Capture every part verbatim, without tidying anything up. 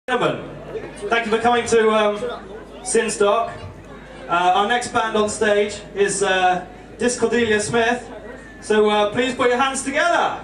Gentlemen, thank you for coming to um, Synstock. Uh, our next band on stage is uh, Dis-Chordelia Smith, so uh, please put your hands together.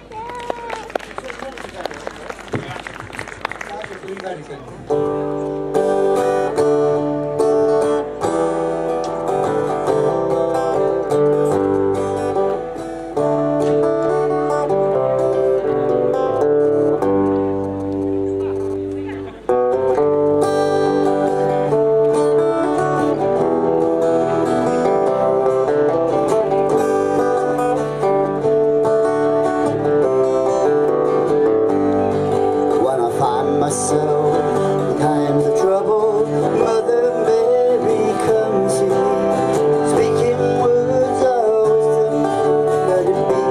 Myself, times of trouble, Mother Mary comes to me, speaking words of wisdom, let it be.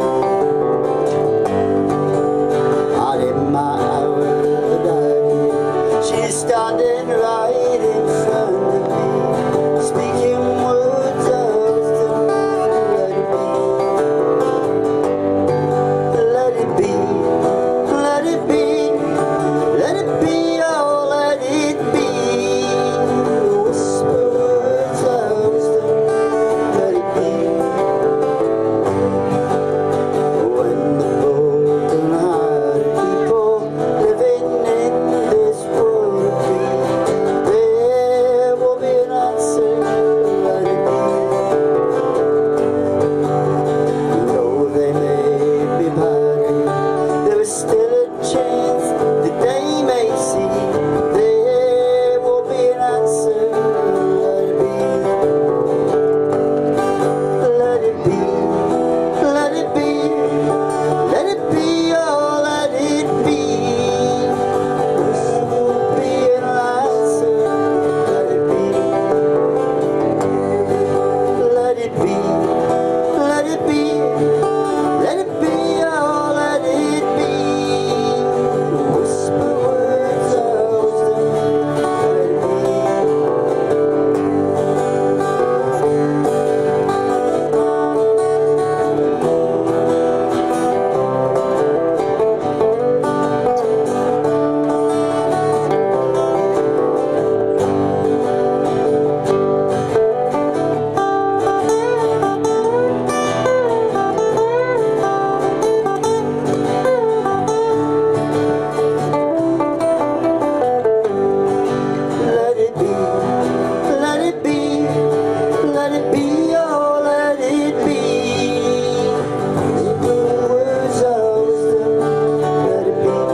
Out in my hour of darkness, she's standing right in front of me, speaking words of wisdom, let it be. Let it be, let it be. Let it be, oh, let it be. Whisper words of wisdom, let it be. When the broken-hearted people living in this world agree, there will be an answer, let it be. Though they may be parted, there is still a chance that they may see, there will be an answer, let it be. Let it be, let it be, let it be, oh, let it be. There will be an answer, let it be. Let it be, let it be, let it be, oh, let it be. Whisper words of wisdom, let it be. Let it be, let it be, let it be, oh, let it be. Whisper words of wisdom, let it be.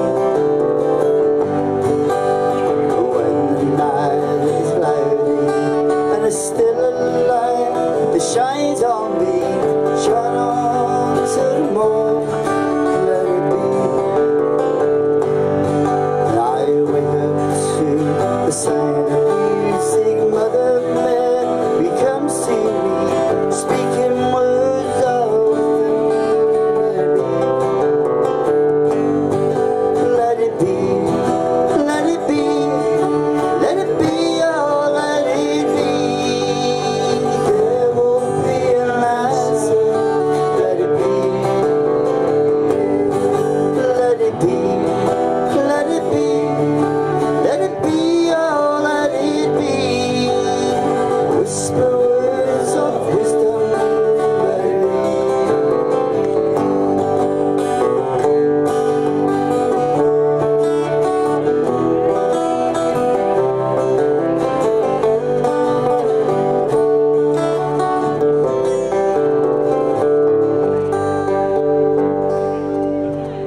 When the night is cloudy and there's still a light that shines on me, shine on till the morn, let it be. And I wake up to the sound of music, Mother Mary comes to me, speaking words of wisdom, let it be. Let it be, let it be, oh, let it be. There will be an answer, let it be. Let it be, let it be, let it be, oh, let it be. Whisper words of wisdom, let it be.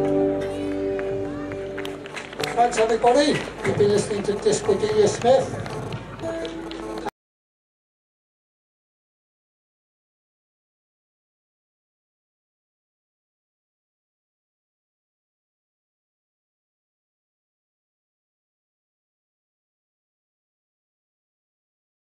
Thanks everybody. You've been listening to Dis-Chordelia Smith.